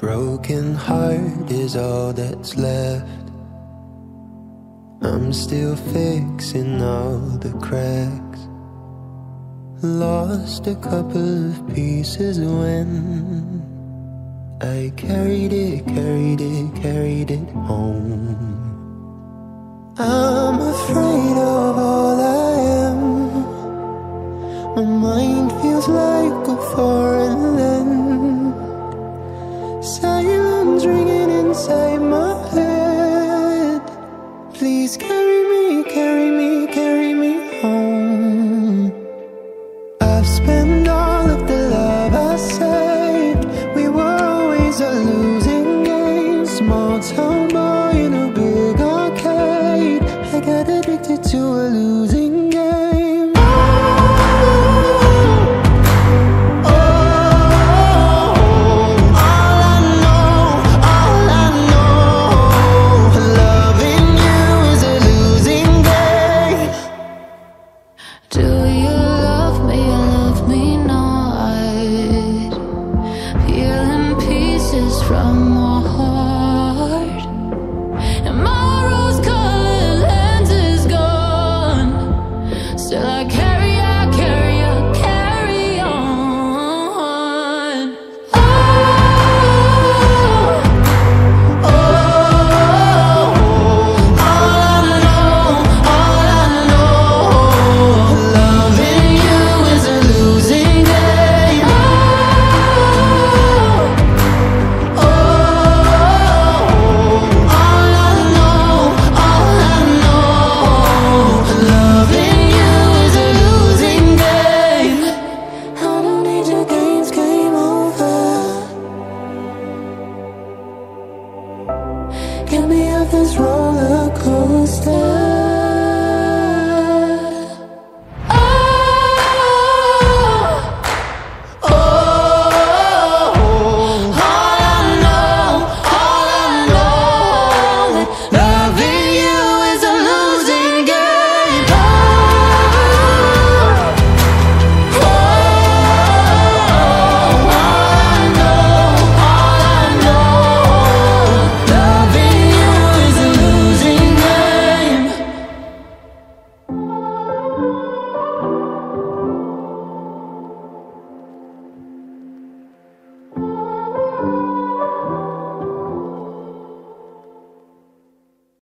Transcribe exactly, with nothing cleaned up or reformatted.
broken heart is all that's left. I'm still fixing all the cracks. Lost a couple of pieces when I carried it, carried it, carried it home. I'm afraid of all I am. My mind feels like a foreign land. Silence ringing inside my head. Please carry me, carry me, carry me home. I've spent all of the love I saved. We were always a losing game. Small town boy in a big arcade. I got addicted to a losing game. From my heart, and my rose-colored lens is gone. Still I carry, I carry, I carry on. Oh, oh, all I know, all I know, loving you is a losing game. Get me off this roller coaster.